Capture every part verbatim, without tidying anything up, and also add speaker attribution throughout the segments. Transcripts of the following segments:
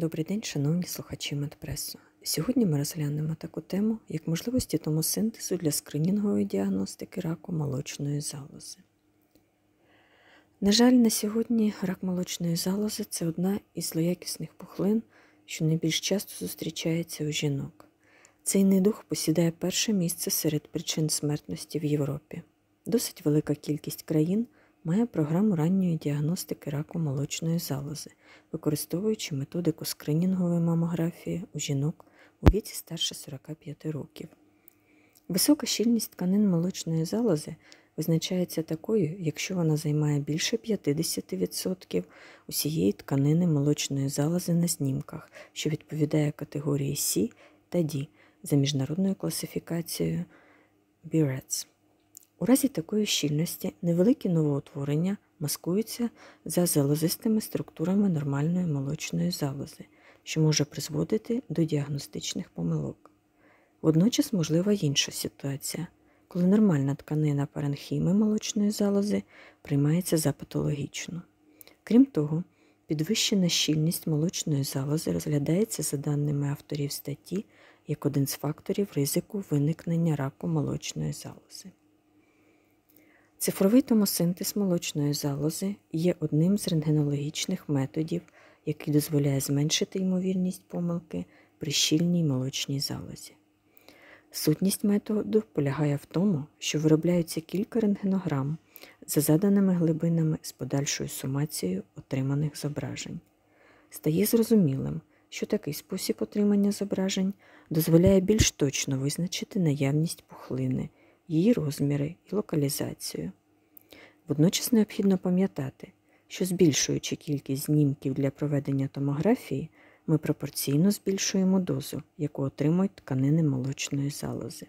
Speaker 1: Добрий день, шановні слухачі Медпресу. Сьогодні ми розглянемо таку тему, як можливості томосинтезу для скринінгової діагностики раку молочної залози. На жаль, на сьогодні рак молочної залози – це одна із злоякісних пухлин, що найбільш часто зустрічається у жінок. Цей недуг посідає перше місце серед причин смертності в Європі. Досить велика кількість країн має програму ранньої діагностики раку молочної залози, використовуючи методику скринінгової мамографії у жінок у віці старше сорока п'яти років. Висока щільність тканин молочної залози визначається такою, якщо вона займає більше п'ятдесят відсотків усієї тканини молочної залози на знімках, що відповідає категорії С та Д за міжнародною класифікацією Barrett's. У разі такої щільності невеликі новоутворення маскуються за залозистими структурами нормальної молочної залози, що може призводити до діагностичних помилок. Водночас можлива інша ситуація, коли нормальна тканина паренхіми молочної залози приймається за патологічну. Крім того, підвищена щільність молочної залози розглядається за даними авторів статті як один з факторів ризику виникнення раку молочної залози. Цифровий томосинтез молочної залози є одним з рентгенологічних методів, який дозволяє зменшити ймовірність помилки при щільній молочній залозі. Сутність методу полягає в тому, що виробляються кілька рентгенограм за заданими глибинами з подальшою сумацією отриманих зображень. Стає зрозумілим, що такий спосіб отримання зображень дозволяє більш точно визначити наявність пухлини, її розміри і локалізацію. Водночас необхідно пам'ятати, що збільшуючи кількість знімків для проведення томографії, ми пропорційно збільшуємо дозу, яку отримують тканини молочної залози.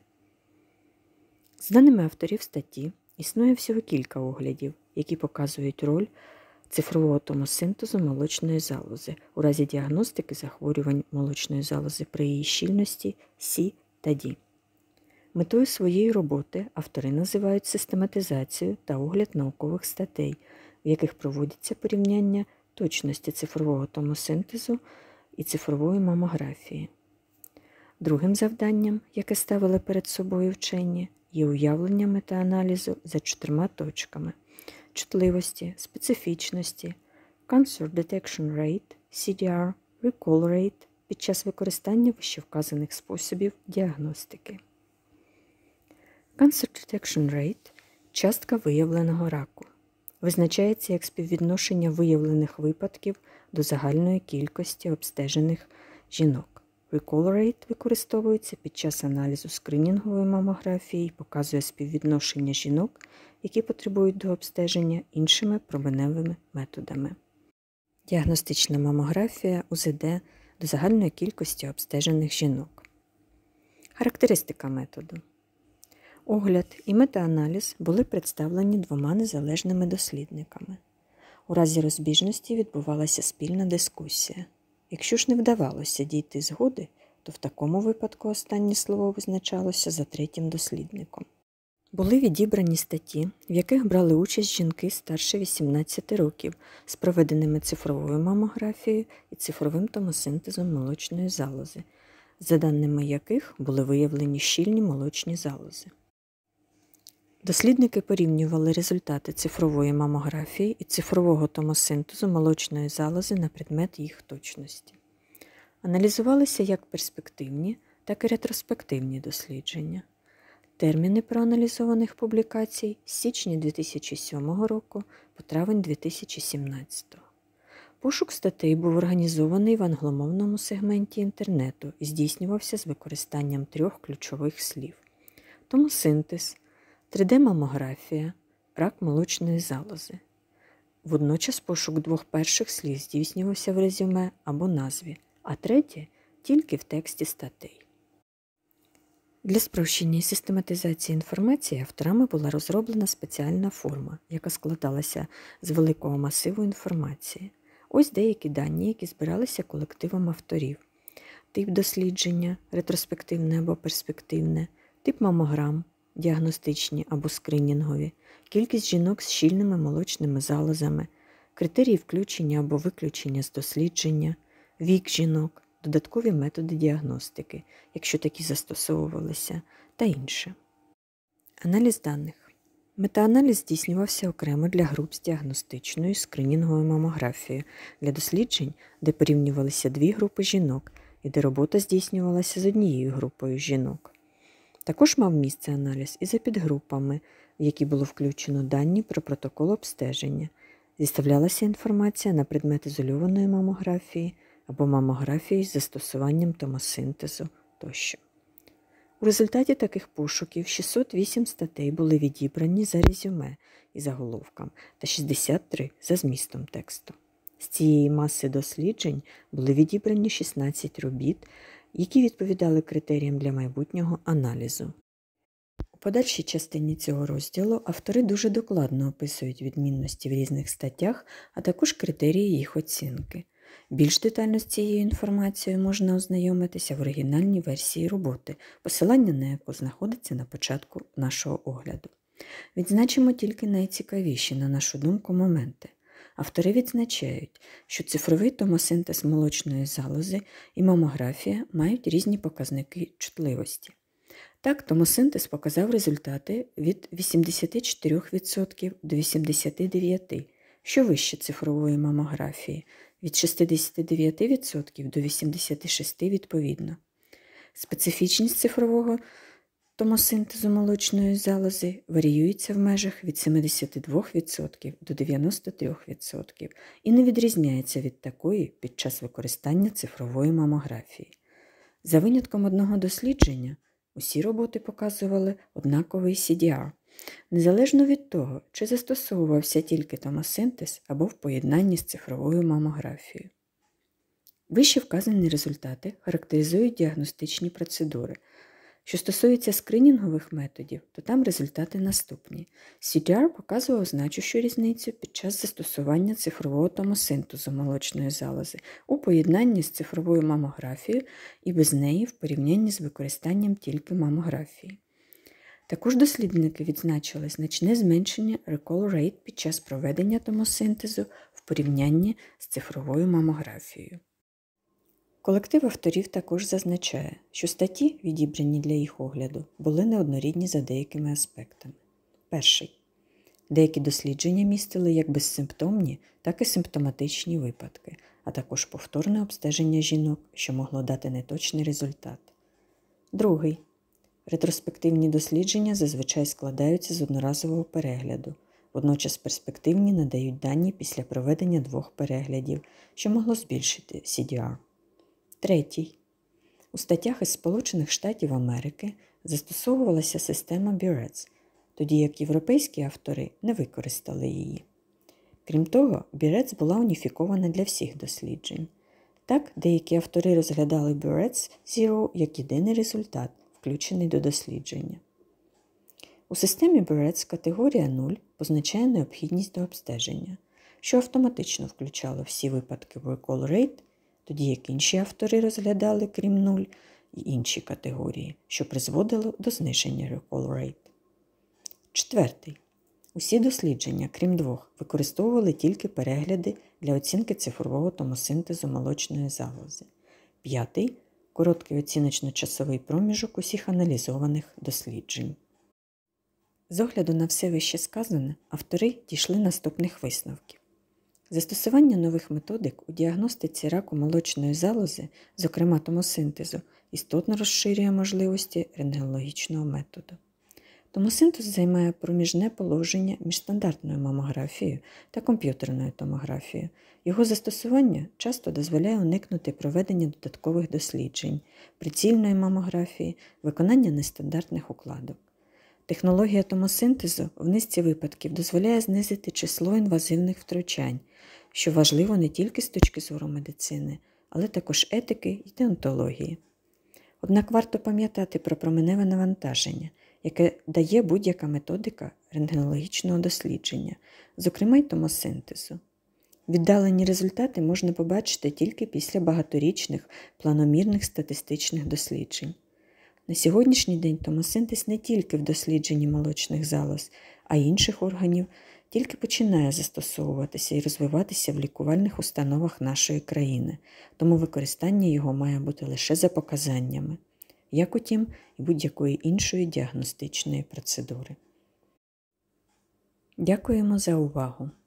Speaker 1: З даними авторів статті, існує всього кілька оглядів, які показують роль цифрового томосинтезу молочної залози у разі діагностики захворювань молочної залози при її щільності С та Д. Метою своєї роботи автори називають систематизацію та огляд наукових статей, в яких проводяться порівняння точності цифрового томосинтезу і цифрової мамографії. Другим завданням, яке ставили перед собою вчені, є уявлення метааналізу за чотирма точками – чутливості, специфічності, Cancer Detection Rate, С Д Р, Recall Rate під час використання вищевказаних способів діагностики. Cancer Detection Rate – частка виявленого раку. Визначається як співвідношення виявлених випадків до загальної кількості обстежених жінок. Recall Rate використовується під час аналізу скринінгової мамографії і показує співвідношення жінок, які потребують до обстеження іншими променевими методами. Діагностична мамографія У З Д до загальної кількості обстежених жінок. Характеристика методу. Огляд і метааналіз були представлені двома незалежними дослідниками. У разі розбіжності відбувалася спільна дискусія. Якщо ж не вдавалося дійти згоди, то в такому випадку останнє слово визначалося за третім дослідником. Були відібрані статті, в яких брали участь жінки старше вісімнадцяти років з проведеними цифровою мамографією і цифровим томосинтезом молочної залози, за даними яких були виявлені щільні молочні залози. Дослідники порівнювали результати цифрової мамографії і цифрового томосинтезу молочної залози на предмет їх точності. Аналізувалися як перспективні, так і ретроспективні дослідження. Терміни проаналізованих публікацій з січня дві тисячі сьомого року по травень дві тисячі сімнадцятого. Пошук статей був організований в англомовному сегменті інтернету і здійснювався з використанням трьох ключових слів – томосинтез, три Д мамографія, рак молочної залози. Водночас пошук двох перших слів здійснювався в резюме або назві, а третє – тільки в тексті статей. Для спрощення і систематизації інформації авторами була розроблена спеціальна форма, яка складалася з великого масиву інформації. Ось деякі дані, які збиралися колективом авторів. Тип дослідження – ретроспективне або перспективне, тип мамограм – діагностичні або скринінгові, кількість жінок з щільними молочними залозами, критерії включення або виключення з дослідження, вік жінок, додаткові методи діагностики, якщо такі застосовувалися, та інше. Аналіз даних. Метааналіз здійснювався окремо для груп з діагностичною скринінговою мамографією, для досліджень, де порівнювалися дві групи жінок і де робота здійснювалася з однією групою жінок. Також мав місце аналіз і за підгрупами, в які було включено дані про протокол обстеження, зіставлялася інформація на предмет ізольованої мамографії або мамографії з застосуванням томосинтезу тощо. У результаті таких пошуків шістсот вісім статей були відібрані за резюме і заголовком та шістдесят три за змістом тексту. З цієї маси досліджень були відібрані шістнадцять робіт, які відповідали критеріям для майбутнього аналізу. У подальшій частині цього розділу автори дуже докладно описують відмінності в різних статтях, а також критерії їх оцінки. Більш детально з цією інформацією можна ознайомитися в оригінальній версії роботи, посилання на яку знаходиться на початку нашого огляду. Відзначимо тільки найцікавіші, на нашу думку, моменти. Автори відзначають, що цифровий томосинтез молочної залози і мамографія мають різні показники чутливості. Так, томосинтез показав результати від вісімдесят чотири відсотки до вісімдесят дев'ять відсотків, що вище цифрової мамографії, від шістдесят дев'ять відсотків до вісімдесят шість відсотків відповідно. Специфічність цифрового томосинтезу молочної залози варіюється в межах від сімдесят два відсотки до дев'яносто три відсотки і не відрізняється від такої під час використання цифрової мамографії. За винятком одного дослідження, усі роботи показували однаковий сі ді ар, незалежно від того, чи застосовувався тільки томосинтез або в поєднанні з цифровою мамографією. Вище вказані результати характеризують діагностичні процедури. Що стосується скринінгових методів, то там результати наступні. сі ді ар показував значущу різницю під час застосування цифрового томосинтезу молочної залози у поєднанні з цифровою мамографією і без неї в порівнянні з використанням тільки мамографії. Також дослідники відзначили значне зменшення recall rate під час проведення томосинтезу в порівнянні з цифровою мамографією. Колектив авторів також зазначає, що статті, відібрані для їх огляду, були неоднорідні за деякими аспектами. Перший. Деякі дослідження містили як безсимптомні, так і симптоматичні випадки, а також повторне обстеження жінок, що могло дати неточний результат. Другий. Ретроспективні дослідження зазвичай складаються з одноразового перегляду, водночас перспективні надають дані після проведення двох переглядів, що могло збільшити сі ді ар. Третій. У статтях із Сполучених Штатів Америки застосовувалася система Біретс, тоді як європейські автори не використали її. Крім того, Біретс була уніфікована для всіх досліджень. Так, деякі автори розглядали Біретс Zero як єдиний результат, включений до дослідження. У системі Біретс категорія нуль позначає необхідність до обстеження, що автоматично включало всі випадки в recall rate, тоді як інші автори розглядали, крім нуль, і інші категорії, що призводило до зниження recall rate. Четвертий. Усі дослідження, крім двох, використовували тільки перегляди для оцінки цифрового томосинтезу молочної залози. П'ятий. Короткий оціночно-часовий проміжок усіх аналізованих досліджень. З огляду на все вище сказане, автори дійшли наступних висновків. Застосування нових методик у діагностиці раку молочної залози, зокрема томосинтезу, істотно розширює можливості рентгенологічного методу. Томосинтез займає проміжне положення між стандартною мамографією та комп'ютерною томографією. Його застосування часто дозволяє уникнути проведення додаткових досліджень, прицільної мамографії, виконання нестандартних укладок. Технологія томосинтезу в низці випадків дозволяє знизити число інвазивних втручань, що важливо не тільки з точки зору медицини, але також етики і деонтології. Однак варто пам'ятати про променеве навантаження, яке дає будь-яка методика рентгенологічного дослідження, зокрема й томосинтезу. Віддалені результати можна побачити тільки після багаторічних планомірних статистичних досліджень. На сьогоднішній день томосинтез не тільки в дослідженні молочних залоз, а й інших органів тільки починає застосовуватися і розвиватися в лікувальних установах нашої країни, тому використання його має бути лише за показаннями, як утім і будь-якої іншої діагностичної процедури. Дякуємо за увагу!